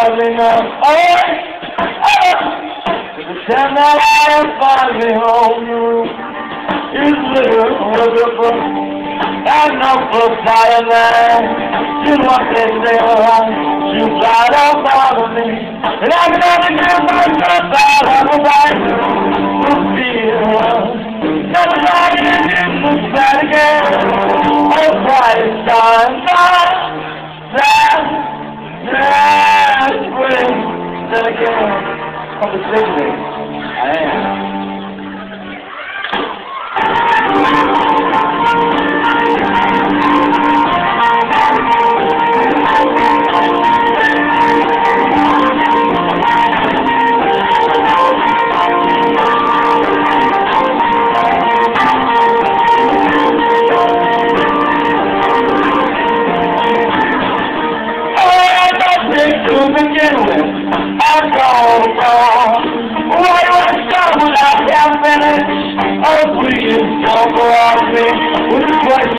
darling, the time that I finally home is little wonderful. I know for fireman, you want to stay around, you got up all of me, and I'm gonna give myself out of the life to feel. Nobody in the side again, oh, bright stars, that's spring, then again, come to sing me, I am. To begin with, I'm gone wrong. Why do I start without half finished? Oh, please don't go off me with a question.